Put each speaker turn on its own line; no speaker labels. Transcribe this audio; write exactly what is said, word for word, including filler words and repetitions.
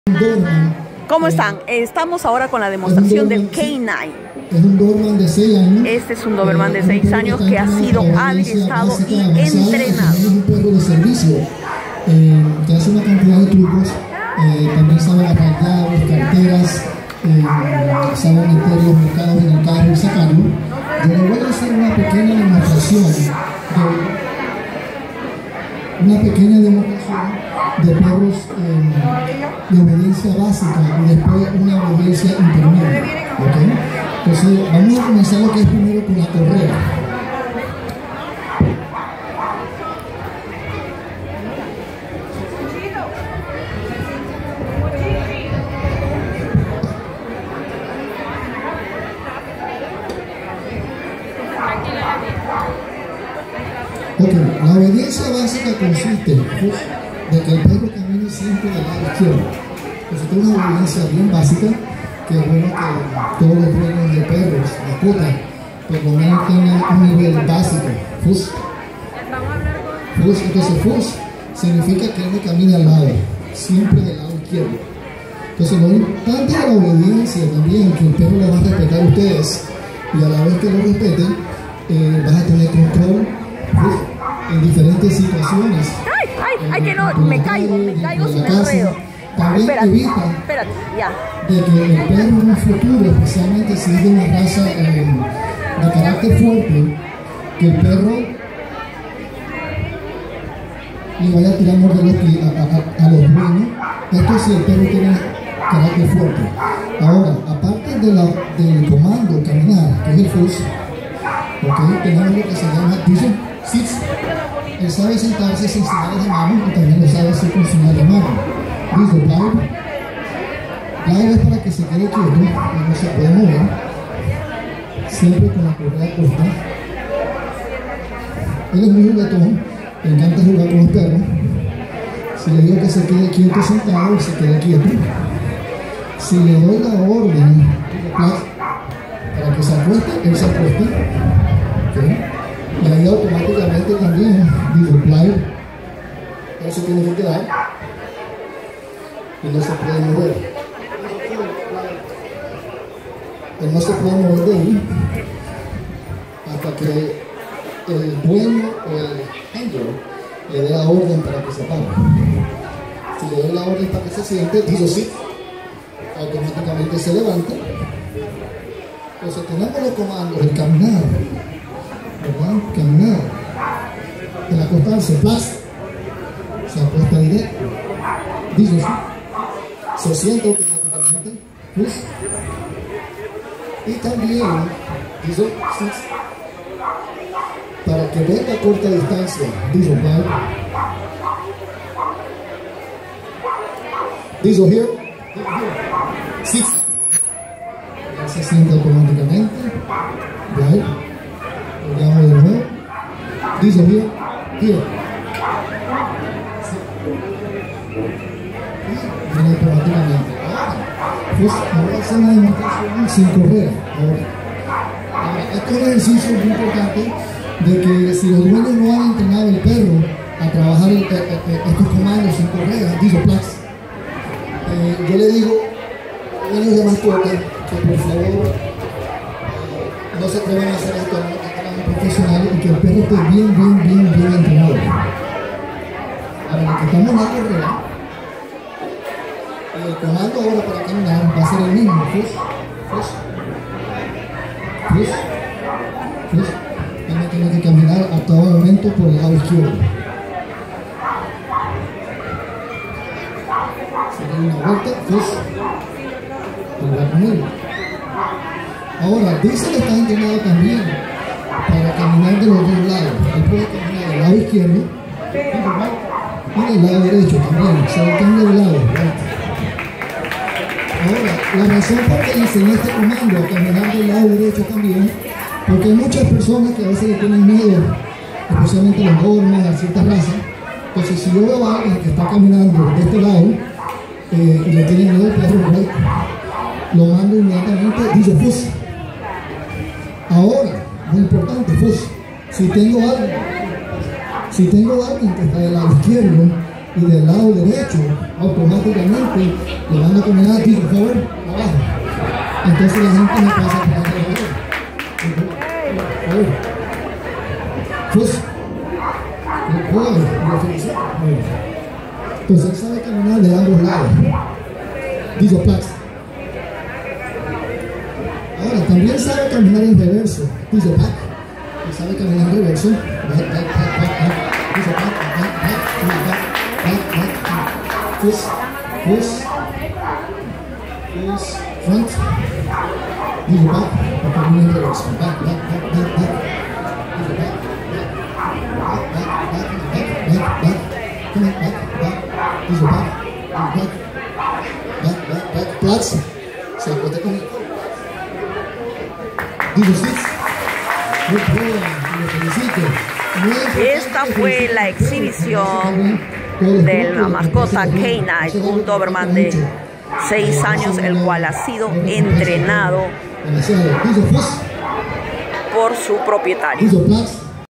¿Cómo están? Estamos ahora con la demostración del K nueve.
Es un Doberman de seis años.
Este es un Doberman de seis años que ha sido adiestrado y entrenado.
Es un perro de servicio eh, que hace una cantidad de trucos. Eh, también sabe agarrar llaves, carteras, eh, sabe meter los mercados en el carro y sacarlo. Yo le voy a hacer una pequeña demostración de una pequeña demostración de perros eh, de obediencia básica y después una obediencia intermedia. ¿Okay? Entonces vamos a comenzar lo que es primero con la correa. Okay. La obediencia básica consiste de que el perro camine siempre del lado izquierdo. Entonces, es una obediencia bien básica, que es bueno que todos los dueños de perros, mascotas, por lo menos tengan un nivel básico. Fus. Fus. Entonces, fus significa que él camina al lado, siempre del lado izquierdo. Entonces, lo importante de la obediencia también, que el perro lo va a respetar a ustedes, y a la vez que lo respeten, eh, vas a tener control Fus, en diferentes situaciones.
¡Ay, ay, ay, que no! Me caigo, me caigo si me enredo.
También
espérate,
evita
espérate, ya.
de que el perro en un futuro, especialmente si es de una raza eh, de carácter fuerte, que el perro le vaya a tirar morder a, a, a los dueños. Esto si el perro tiene carácter fuerte. Ahora, aparte de la, del comando caminar, que es el fus, okay, tenemos lo que se llama dice, sits. Él sabe sentarse sin señales de mano y también lo sabe hacer con señales de mano. Dice, glide. Glide es para que se quede quieto y no se puede mover. Siempre con la correa corta. Él es muy juguetón, le encanta jugar con los perros. Si le digo que se quede quieto sentado, se queda quieto. Si le doy la orden para que se acueste, él se acuesta. Okay. Y ahí automáticamente también dice play, él se tiene que quedar y no se puede mover. Él no se puede mover de ahí hasta que el dueño o el handler le dé la orden para que se pare. Si le doy la orden para que se siente, dice sí, automáticamente se levanta. Entonces tenemos los comandos, el caminar, ¿verdad? Caminar, el acostarse, plus, se acuesta directo, dice sí, se siente automáticamente, plus, y también dice sí, para que venga a corta distancia, dice right, dice here, sí, se siente automáticamente, right. Lo llamo de nuevo. Dice here, here. Viene automáticamente. Ahora, pues ahora hacer una demostración sin correr. Ahora, ahora, esto es un ejercicio muy importante de que si los dueños no han entrenado el perro a trabajar el, el, el, estos comandos sin correr, dice plus. Eh, yo le digo a dueños de mascotas que por favor eh, no se atrevan a hacer esto profesional y que el perro esté bien, bien, bien, bien entrenado. Ahora, lo que estamos en la correa, el comando ahora para caminar va a ser el mismo. Fus, fus, fus, fus. También tiene que caminar a todo momento por el lado izquierdo. Se da una vuelta, fus, y va conmigo. Ahora, dice que está entrenado también para caminar de los dos lados. Él puede caminar del lado izquierdo y del lado derecho también. Se cambia de lado. ¿Right? Ahora, la razón por que enseñé este comando a caminar del lado derecho también, porque hay muchas personas que a veces le tienen miedo, especialmente los Doberman, a ciertas razas. Entonces, si yo veo a alguien que está caminando de este lado eh, y le tiene miedo al perro, ¿right? Lo mando inmediatamente, dice fus. Ahora, muy importante, pues, si tengo alguien, si tengo alguien que está del lado izquierdo y del lado derecho automáticamente le van a caminar aquí, por favor, abajo. Entonces la gente no pasa por alrededor. Por favor. Pues, no puedo, lo felicito. Entonces él sabe caminar de ambos lados. Digo, Plax. Ahora, también sabe caminar en reverso. Dice back. Y sabe caminar en reverso. Back, back, back, back, back. Dice back, back, back, back, back, back. This, this, this, front. Dice back. Y camina en reverso. Back, back, back, back, back. Dice back, back, back, back, back, back, back. Come on, back, back. Dice back, back, back, back, back. Plax. Se encuentra con él.
Esta fue la exhibición de la mascota K-Night, un Doberman de seis años, el cual ha sido entrenado por su propietario.